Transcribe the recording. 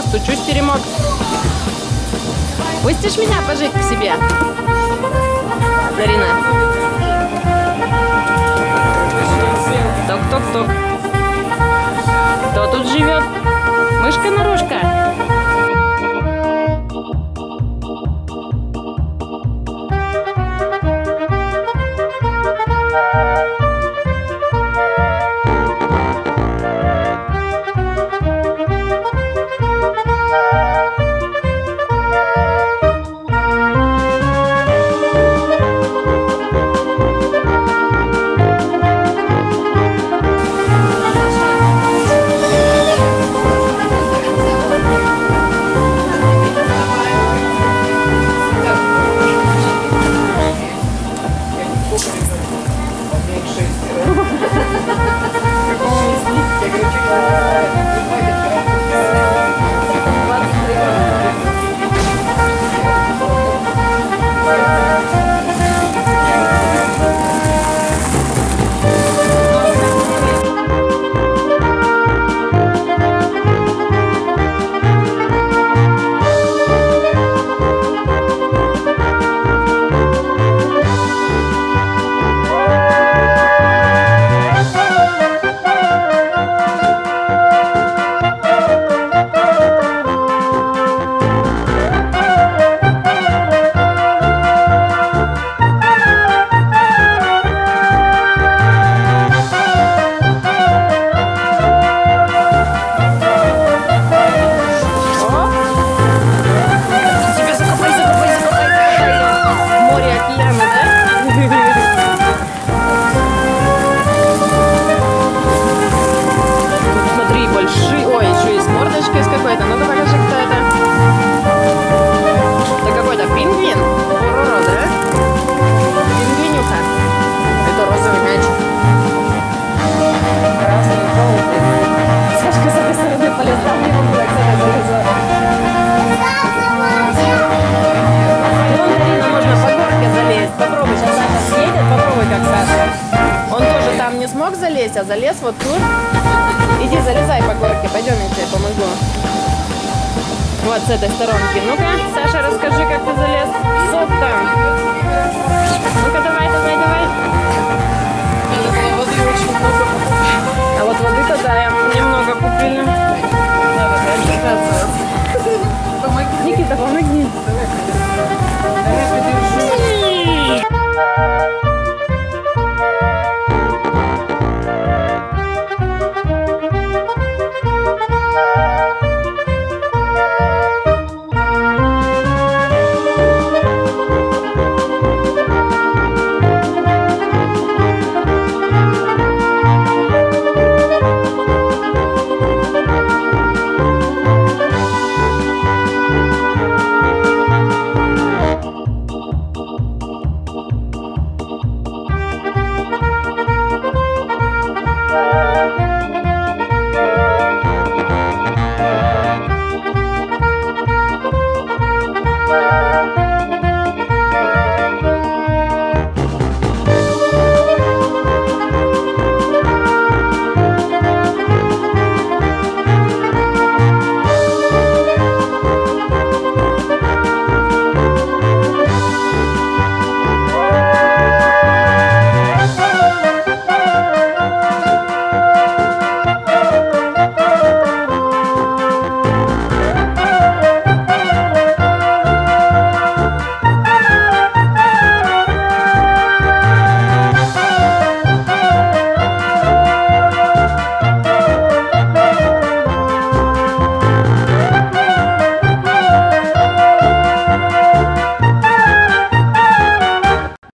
Стучусь в теремок. Пустишь меня пожить к себе? Дарина. Ток-ток-ток. Кто тут живет? Мышка-нарушка. Залезть, а залез вот тут. Иди, залезай по горке, пойдем, я тебе помогу. Вот с этой сторонки. Ну-ка, Саша, расскажи, как ты залез. Сок там. Ну-ка, давай. Воды очень много. А вот воды-то, да, немного купили. Помоги. Никита, помоги. Давай.